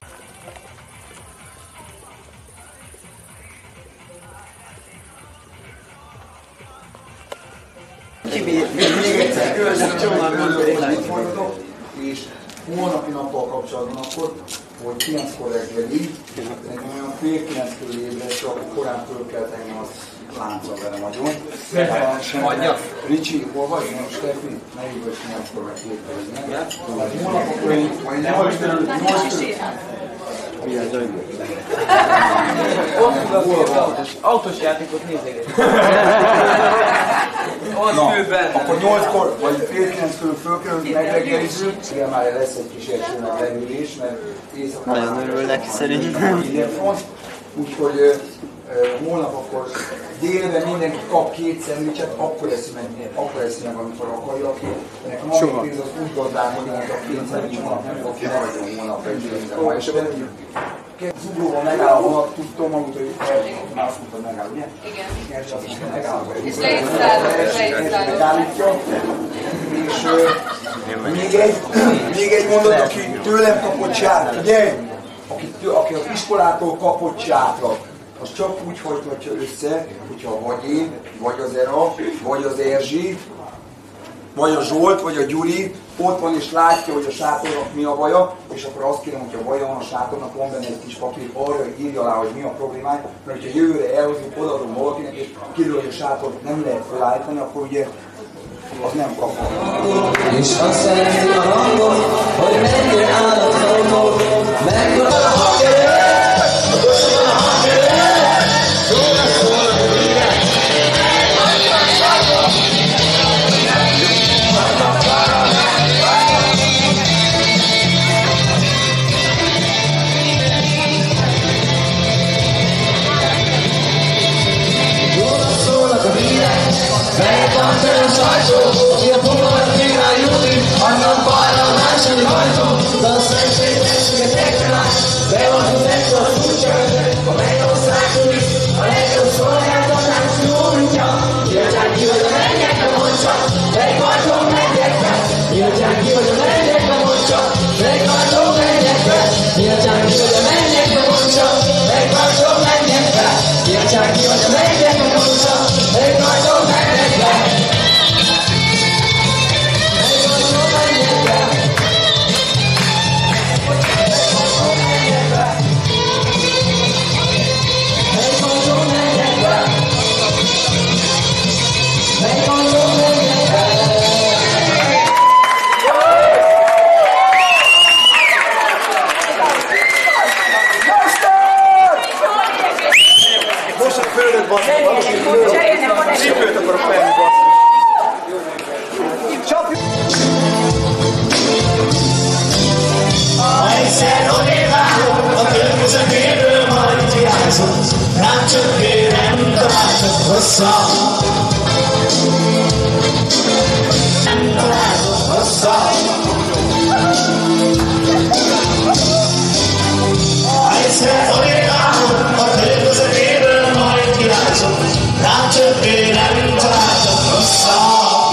Még egyszer különösen csomagban itt vagytok, és holnapi nappal kapcsolatban akkor, hogy kilenckor reggelig, nekem olyan fél kilenc körül ébredsz, akkor korán föl kell tenni az láncra velem nagyon. Adja. Ricsi, hol vagy? Most Steffi, ne hívod kilenckor meg kétkezni. Hát holnap akkor én nyolc körül, nyolc körül. Autós játékot nézzék. Na, akkor nyolckor, vagy fél kilenc körül fölkerülünk, megreggelizünk. Igen, már lesz egy kis értőnek leülés, mert éjszaka... Nagyon örülnek szerintem. Úgyhogy uh, uh, holnap akkor délben mindenki kap két szendvicset, akkor eszi meg, akkor eszi meg, amikor akarja. Ennek a mai pénz az úgy gazdálkodik, hogy a két szendvics holnap nem fog kihagyni holnapra is pénzre ma este. Zuglóban megáll a vonat, tudtam maguk, hogy már azt mondtad megáll, ugye? Igen. És azt is megáll. És le is száll, megállítja. És uh, még, egy, még egy mondat, aki tőlem kapott sátrat, ugye? Aki, aki az iskolától kapott sátrat, az csak úgy folytatja össze, hogyha vagy én, vagy az Era, vagy az Erzsi, vagy a Zsolt, vagy a Gyuri ott van és látja, hogy a sátornak mi a baja, és akkor azt kérem, hogyha baja van a sátornak, van benne egy kis papír, arra írja alá, hogy mi a problémája, mert hogyha jövőre elhozunk, odaadom valakinek, és kiderül, hogy a sátort nem lehet felállítani, akkor ugye az nem kapva. És azt szereti a hangot, hogy menjél állathangot, mekkora a hangerő, köszönöm a hangerő, szólnak, szólnak a hírek. Melyek van tőle sajtó, ki a pomarat kíván jutni, annak balra a második ajtó, de a szegység testséget megtalál, beadjuk ezt a furcsákat, a mennyország turist, a legjobb szolgáltatás jó útja, jöjjön ki, hogy a mennyek a mondja, melyik ajtó menjek be, jöjjön ki, hogy a mennyek a mondja, melyik ajtó menjek be, jöjjön ki, hogy a mennyek a mondja, melyik ajtó menjek be, jöjjön ki, hogy a mennyek a mondja, melyik ajtó menjek be. Hey, vigyázott, rám többé nem találtak hosszat. Nem találtak hosszat. Ha egyszer odékállok, a kör közepéből majd királyzok, rám többé nem találtak hosszat.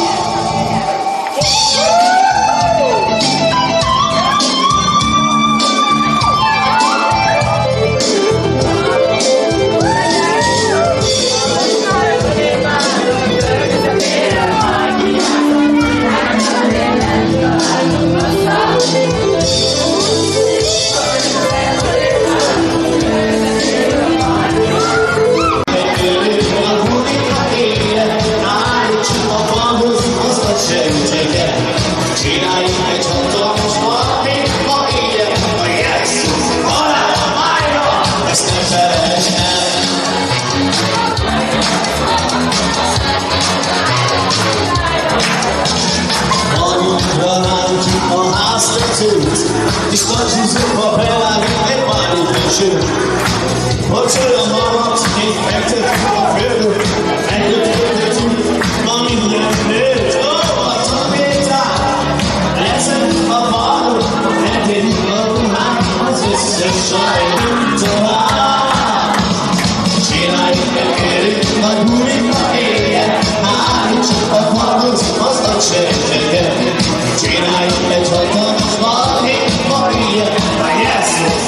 Distortions of papel and manipulation. What's your mama infected for fear? And you put it to mommy left it. Oh, what's a pizza? Lesson of bottle. And then you go behind this is shining to her. She like to get it, but moving my head. I took a bottle, must have changed again. She like to talk on the body. Yes,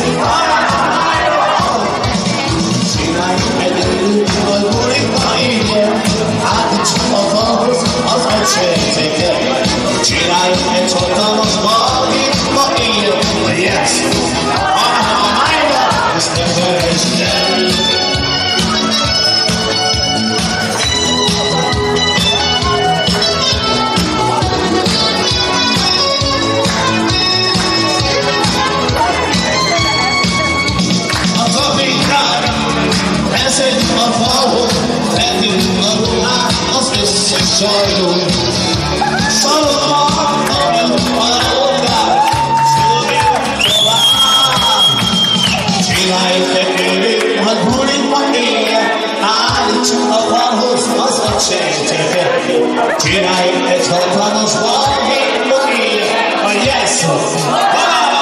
she like to do but putting my ear. I think she will focus on my change. She like to talk on the body, my ear. Yes, I know it's the version. Solo, solo con el palabra, solo she like to get it, but putting my ear. I took a bottle, must have changed. She like to talk on the spot, hit my ear. But yes,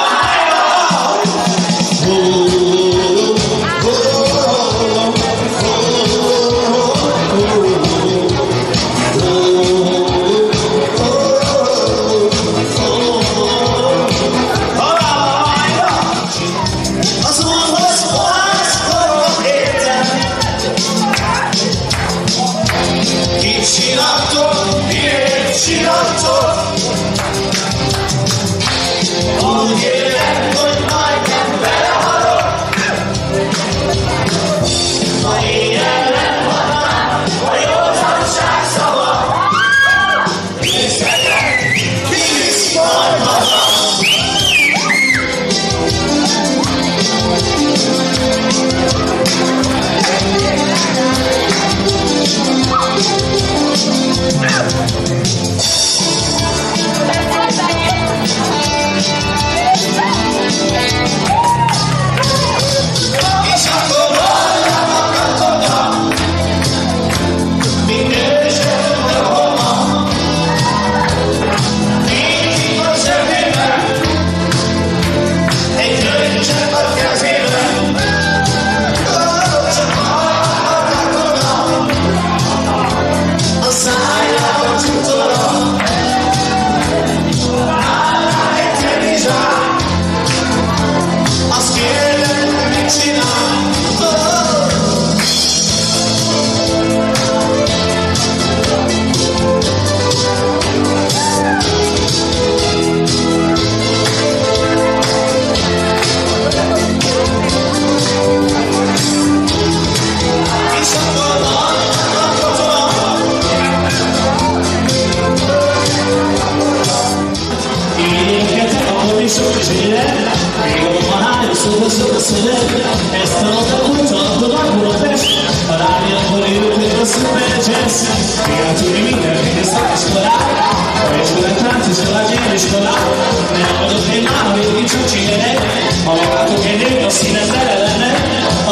Ezt a napot tartod a Budapest, a rádióból ültök a Super Jazz. Figyelj tudni mindenki a szakiskolát, a iskolát táncoskolát, gyériskolát. Nem adok én már, amit nincs úgy csinálni, ha meglátok egy nőt, a színet tele lenne.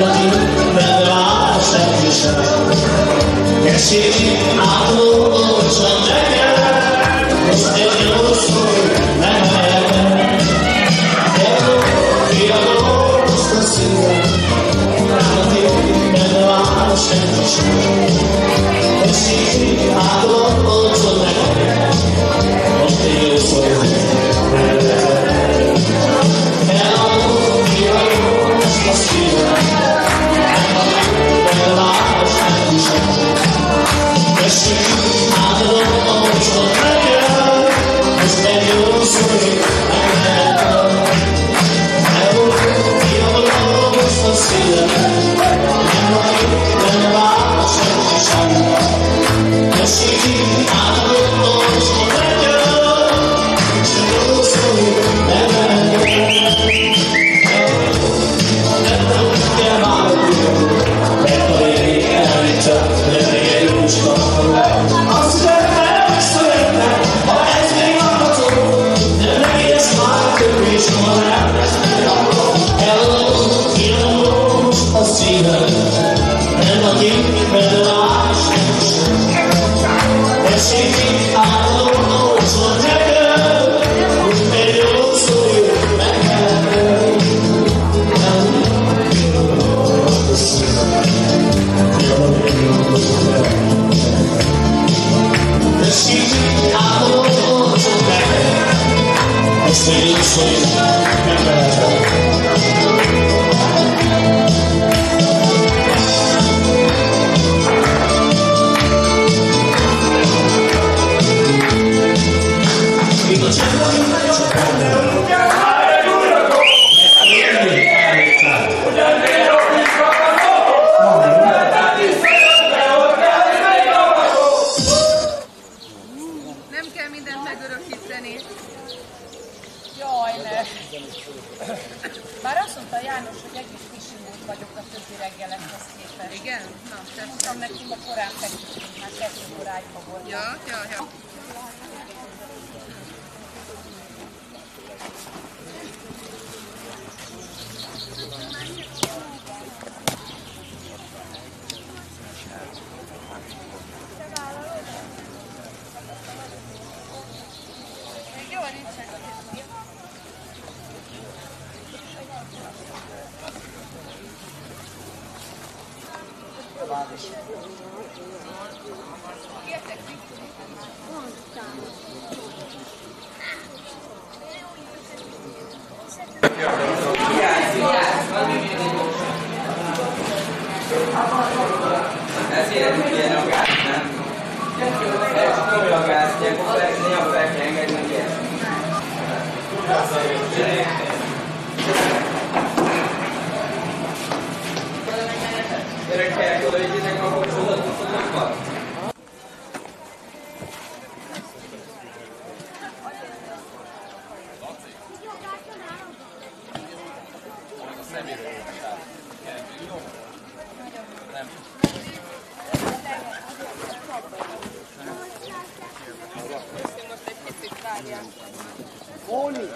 Óli!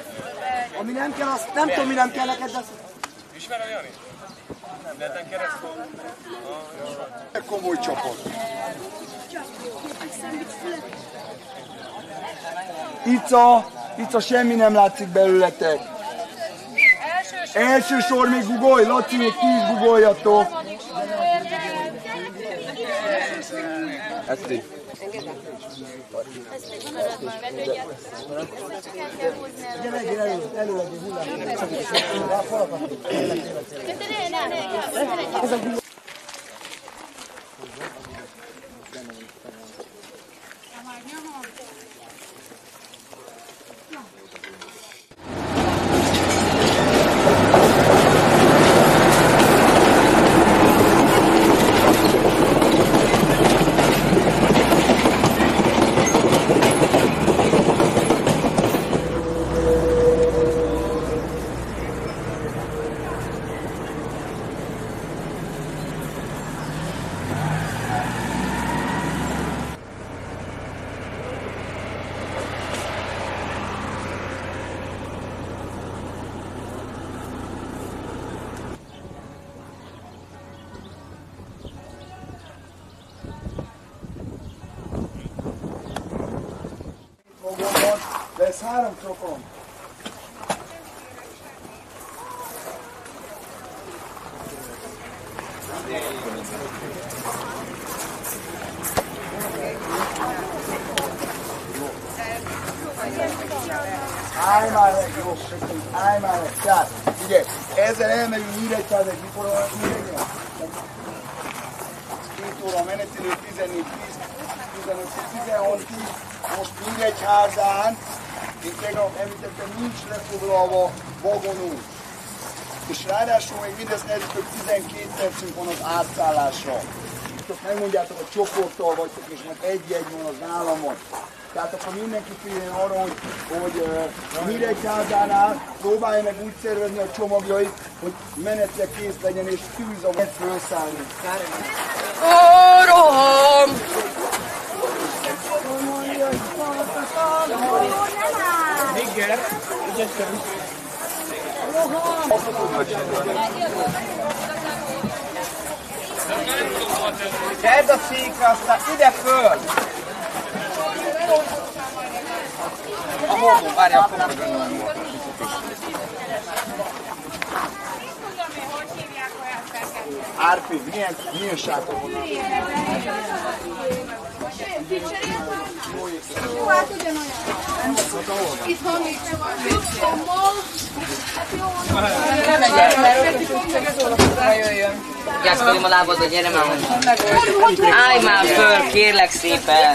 Ami nem kell, azt nem tudom, mi nem kell neked, de azt... Ismerem, Jani? Neten keresztül? Komoly csapat. Ica, Ica, semmi nem látszik belőletek. Első sor még gugolj, Laci, még ti is gugoljatok. Eszti. Gyere, gyere, elő, elő legyél hullám. lesz három trokom. Állj már meg, jó, köszönjük, állj már meg. Tehát, ugye, ezzel elmegyünk Nyíregyházig, mikor van Nyíregyház? két óra menetidő, tizennégy tíz, tizenöt tizenhat tíz, most Nyíregyházán, mint tegnap említettem, nincs lefoglalva vagonunk. És ráadásul még mindez eljutok, tizenkét percünk van az átszállásra. Megmondjátok, hogy csoporttal vagytok, és majd egy-egy van, az nálam van. Tehát akkor mindenki figyeljen arra, hogy, hogy uh, Nyíregyházánál próbálja meg úgy szervezni a csomagjait, hogy menetre kész legyen, és tűz a meg felszállni. Ó, roham! Nigger, Tedd a székre, aztán ide föl! A hobbó, várja, a kopra gondolom volt. Árpi, milyen, milyen sátor van? Jó, hát ugyanolyan. Itt van még csomag. Gyászkodim a lábadba, gyere már! Állj már föl, kérlek szépen!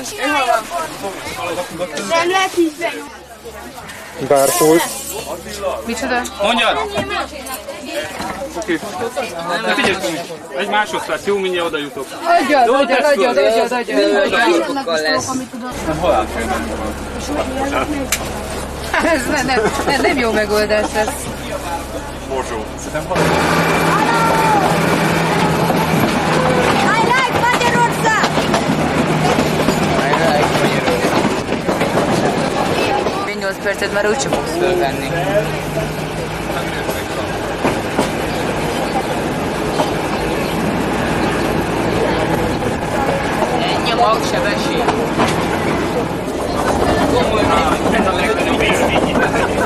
Nem lehet így benyom. Bárpult. Micsoda? Mondjad! Oké. De figyelj, egy másodperc, jó, mindjárt oda jutok. Adjad, adjad, adjad, adjad, adjad! Hol átfélben Ez nem, nem jó megoldás ez. Borzsó. Szerintem hol I like Magyarország! nyolc percet már úgyse fogsz fölvenni. Ennyi a magsebesség. Ez a legnagyobb érzény.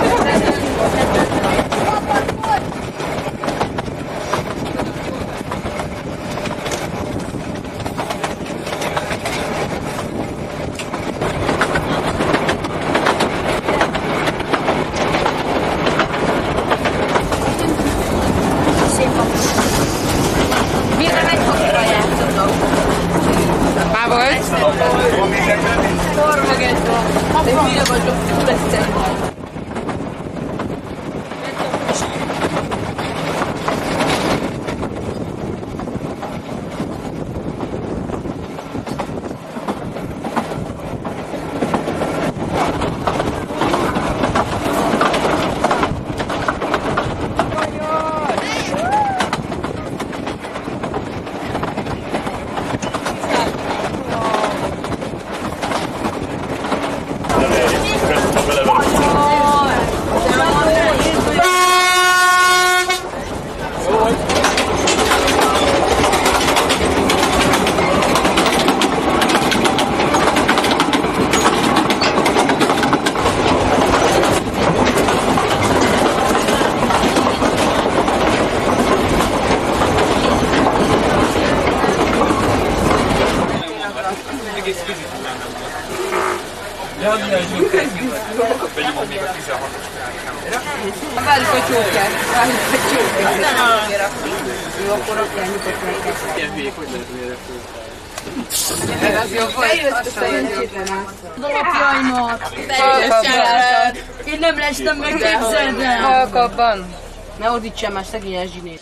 Várjuk a csókját, várjuk a csókját. Jó, akkor rakjál nyugodtan. Ilyen hülyék, hogy lehet mire fölszállni? Ez az jobb volt? Eljött szerencsétlen át. Alapjaimat! Teljesen! Én nem lestem meg, képzeld el! Halkabban! Ne ordítsál már szegényes zsinét.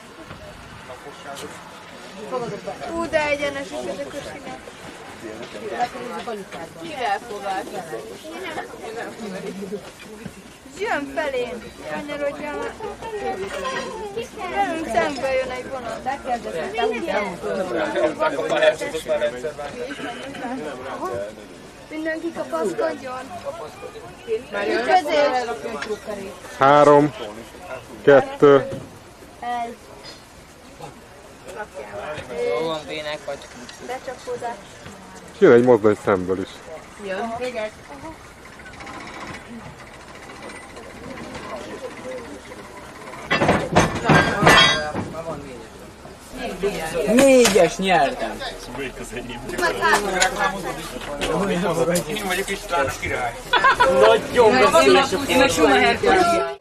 Ú, de egyenes is ez a kösinek. Kivel foglalkozik? Jön felém, kanyarodjál már. Velünk szembe jön egy vonat. Mindenki kapaszkodjon. Ügyezés. Három, kettő. Egy. Jó van, bének vagy. Becsapódás. Jön egy mozdony szemből is. Jön. Véget. Négyes nyertem. Melyik az enyém? Én vagyok István a király. Nagyon beszélek. Én meg Schumacher király.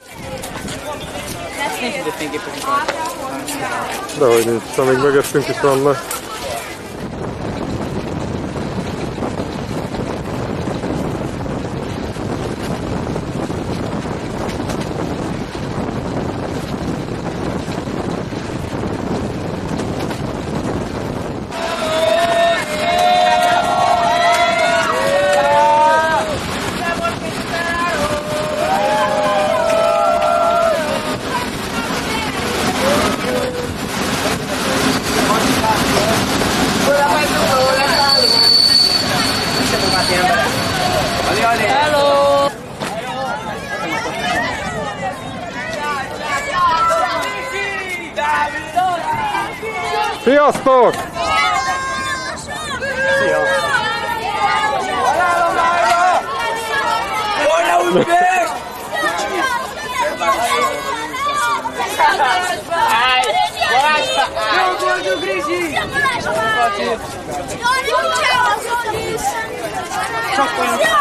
Dehogy nincs, amíg megesztünk is vannak. Hello! Sziasztok! Csak olyan